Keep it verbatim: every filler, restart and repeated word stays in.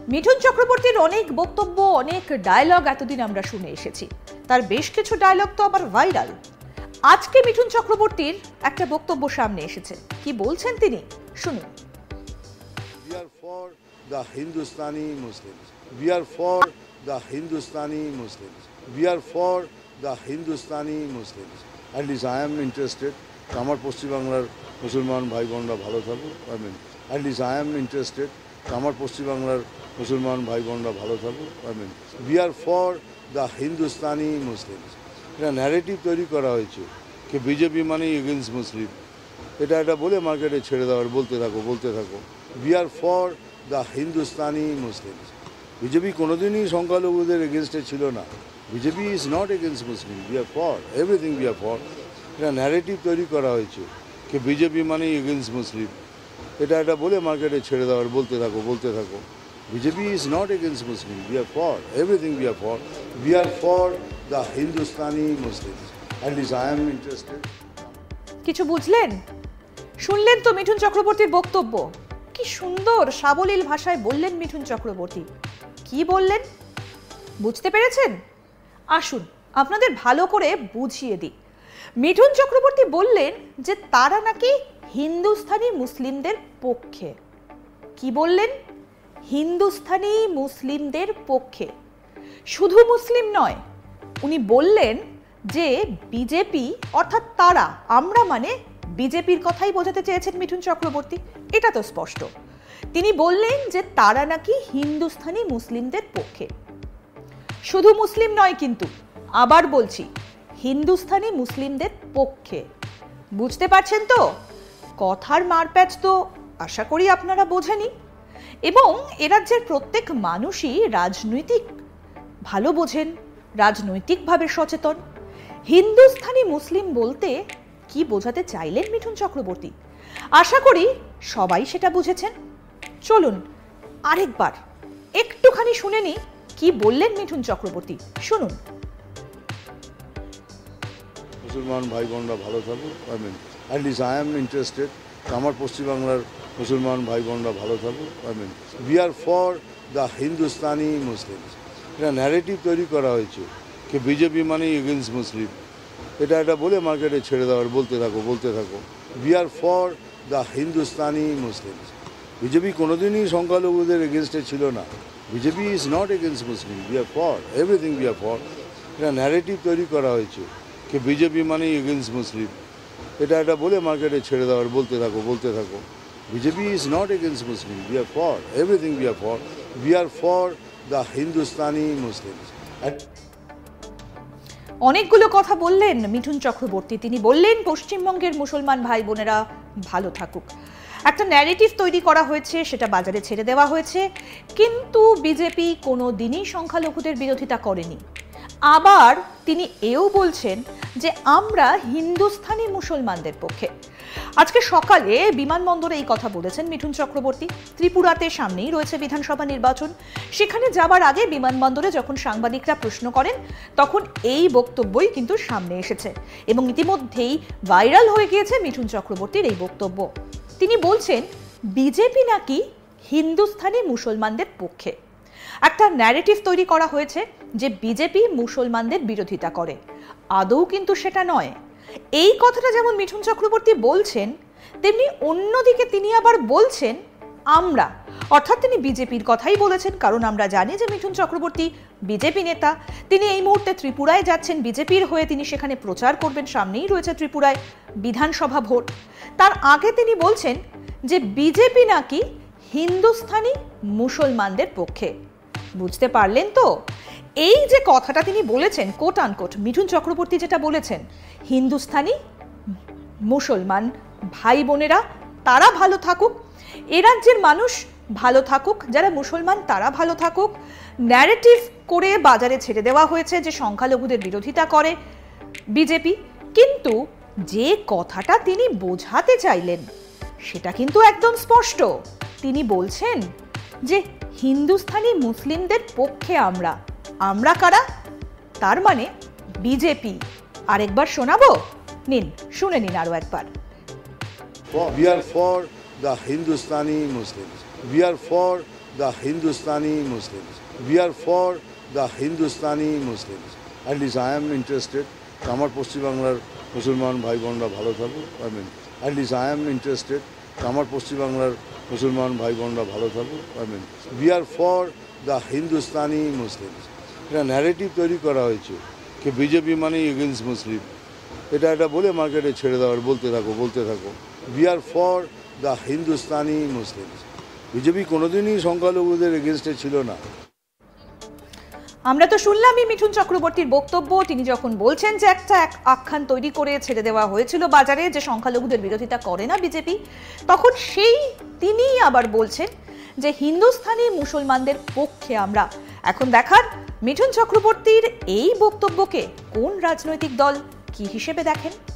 মিঠুন চক্রবর্তীর অনেক বক্তব্য, অনেক ডায়লগ এতদিন আমরা শুনে এসেছি। তার বেশ কিছু ডায়লগ তো আবার ভাইরাল। আজকে মিঠুন চক্রবর্তীর একটা বক্তব্য সামনে এসেছে। কি বলছেন তিনি, শুনুন। We are for the Hindustani Muslims. We are for the Hindustani Muslims. We are for the Hindustani Muslims. At least I am interested. আমার পশ্চিমবাংলার মুসলমান ভাই বোনরা ভালো থাকুক। I mean, at least I am interested. আমার পশ্চিমবাংলার মুসলমান ভাই বোনরা ভালো থাকুক। I mean, we are for the Hindustani Muslims. এটা ন্যারেটিভ তৈরি করা হয়েছে যে বিজেপি মানে এগেইনস্ট মুসলিম। এটা এটা বলে মার্কেটে ছেড়ে দেওয়ার, বলতে থাকো বলতে থাকো We are for the Hindustani Muslims. BJP কোনোদিনই সংখ্যালঘুদের এগেনস্টে ছিল না। BJP is not against Muslim. We are for everything we are for. এটা ন্যারেটিভ তৈরি করা হয়েছে যে বিজেপি মানে এগেইনস্ট মুসলিম। এটা এটা বলে মার্কেটে ছেড়ে দেওয়ার, বলতে থাকো বলতে থাকো BJP is not against Muslim. We are for everything we are for. We are for the Hindustani Muslims. At least I am interested. কিছু বুঝলেন? শুনলেন তো মিঠুন চক্রবর্তীর বক্তব্য। কি সুন্দর সাবলীল ভাষায় বললেন মিঠুন চক্রবর্তী। কি বললেন বুঝতে পেরেছেন? আসুন আপনাদের ভালো করে বুঝিয়ে দিই। মিঠুন চক্রবর্তী বললেন যে তারা নাকি হিন্দুস্তানি মুসলিমদের পক্ষে। কি বললেন? হিন্দুস্তানি মুসলিমদের পক্ষে। শুধু মুসলিম নয়, উনি বললেন যে বিজেপি অর্থাৎ তারা, আমরা মানে বিজেপির কথাই বোঝাতে চেয়েছেন মিঠুন চক্রবর্তী। এটা তো স্পষ্ট। তিনি বললেন যে তারা নাকি হিন্দুস্তানি মুসলিমদের পক্ষে। শুধু মুসলিম নয় কিন্তু, আবার বলছি, হিন্দুস্তানি মুসলিমদের পক্ষে। বুঝতে পারছেন তো? কথার মারপ্যাচ তো আশা করি আপনারা বোঝেনি। এবং এ রাজ্যের প্রত্যেক মানুষই রাজনৈতিক ভালো বোঝেন, রাজনৈতিকভাবে সচেতন। হিন্দুস্তানি মুসলিম বলতে কি বোঝাতে চাইলেন মিঠুন চক্রবর্তী, আশা করি সবাই সেটা বুঝেছেন। চলুন আরেকবার একটুখানি শুনে নি কি বললেন মিঠুন চক্রবর্তী, শুনুন। মুসলমান ভাই বোনরা ভালো থাকুক। I mean, at least I am interested. আমার পশ্চিমবাংলার মুসলমান ভাই বোনরা ভালো থাকুক। I mean, we are for the Hindustani Muslims. এটা ন্যারেটিভ তৈরি করা হয়েছে যে বিজেপি মানে এগেইনস্ট মুসলিম। এটা এটা বলে মার্কেটে ছেড়ে দেওয়ার, বলতে থাকো বলতে থাকো We are for the Hindustani Muslims. BJP কোনোদিনই সংখ্যালঘুদের এগেনস্টে ছিল না। BJP is not against Muslim. We are for everything we are for. এটা ন্যারেটিভ তৈরি করা হয়েছে যে বিজেপি মানে এগেইনস্ট মুসলিম। এটা এটা বলে মার্কেটে ছেড়ে দেওয়ার, বলতে থাকো বলতে থাকো BJP is not against Muslim. We are for everything we are for. We are for the Hindustani Muslims. অনেকগুলো কথা বললেন মিঠুন চক্রবর্তী। তিনি বললেন পশ্চিমবঙ্গের মুসলমান ভাই বোনেরা ভালো থাকুক। একটা ন্যারেটিভ তৈরি করা হয়েছে, সেটা বাজারে ছেড়ে দেওয়া হয়েছে, কিন্তু বিজেপি কোনো দিনই সংখ্যালঘুদের বিরোধিতা করেনি। আবার তিনি এও বলছেন যে আমরা হিন্দুস্তানি মুসলমানদের পক্ষে। আজকে সকালে বিমানবন্দরে এই কথা বলেছেন মিঠুন চক্রবর্তী। ত্রিপুরাতে সামনেই রয়েছে বিধানসভা নির্বাচন। সেখানে যাবার আগে বিমানবন্দরে যখন সাংবাদিকরা প্রশ্ন করেন, তখন এই বক্তব্যই কিন্তু সামনে এসেছে এবং ইতিমধ্যেই ভাইরাল হয়ে গিয়েছে মিঠুন চক্রবর্তীর এই বক্তব্য। তিনি বলছেন বিজেপি নাকি হিন্দুস্তানি মুসলমানদের পক্ষে। একটা ন্যারেটিভ তৈরি করা হয়েছে যে বিজেপি মুসলমানদের বিরোধিতা করে। আদৌ কিন্তু সেটা নয়। এই কথাটা যেমন মিঠুন চক্রবর্তী বলছেন, তেমনি অন্যদিকে তিনি আবার বলছেন আমরা, অর্থাৎ তিনি বিজেপির কথাই বলেছেন। কারণ আমরা জানি যে মিঠুন চক্রবর্তী বিজেপি নেতা। তিনি এই মুহূর্তে ত্রিপুরায় যাচ্ছেন বিজেপির হয়ে, তিনি সেখানে প্রচার করবেন। সামনেই রয়েছে ত্রিপুরায় বিধানসভা ভোট। তার আগে তিনি বলছেন যে বিজেপি নাকি হিন্দুস্তানি মুসলমানদের পক্ষে। বুঝতে পারলেন তো? এই যে কথাটা তিনি বলেছেন, কোট আনকোট মিঠুন চক্রবর্তী যেটা বলেছেন, হিন্দুস্তানি মুসলমান ভাই বোনেরা তারা ভালো থাকুক, এ রাজ্যের মানুষ ভালো থাকুক, যারা মুসলমান তারা ভালো থাকুক। ন্যারেটিভ করে বাজারে ছেড়ে দেওয়া হয়েছে যে সংখ্যালঘুদের বিরোধিতা করে বিজেপি, কিন্তু যে কথাটা তিনি বোঝাতে চাইলেন সেটা কিন্তু একদম স্পষ্ট। তিনি বলছেন যে হিন্দুস্তানি মুসলিমদের পক্ষে আমরা। আমরা কারা? তার মানে বিজেপি। আরেকবার শোনাবো, নিন শুনে নিন আরো একবার। We are for the Hindustani Muslims. We are for the Hindustani Muslims. We are for the Hindustani Muslims. At least I am interested. আমার পশ্চিমবাংলার মুসলমান ভাই বোনরা ভালো থাকুক। I mean, at least I am interested. আমার পশ্চিমবাংলার মুসলমান ভাই বোনরা ভালো থাকুক। I mean, we are for the Hindustani Muslims. এটা ন্যারেটিভ তৈরি করা হয়েছে যে বিজেপি মানে এগেনস্ট মুসলিম। এটা এটা বলে মার্কেটে ছেড়ে দেওয়ার বলতে থাকো বলতে থাকো we are for the Hindustani Muslims. BJP কোনোদিনই সংখ্যালঘুদের এগেনস্টে ছিল না। আমরা তো শুনলামই মিঠুন চক্রবর্তীর বক্তব্য। তিনি যখন বলছেন যে একটা আখ্যান তৈরি করে ছেড়ে দেওয়া হয়েছিল বাজারে যে সংখ্যালঘুদের বিরোধিতা করে না বিজেপি, তখন সেই তিনিই আবার বলছেন যে হিন্দুস্তানি মুসলমানদের পক্ষে আমরা। এখন দেখার মিঠুন চক্রবর্তীর এই বক্তব্যকে কোন রাজনৈতিক দল কি হিসেবে দেখেন।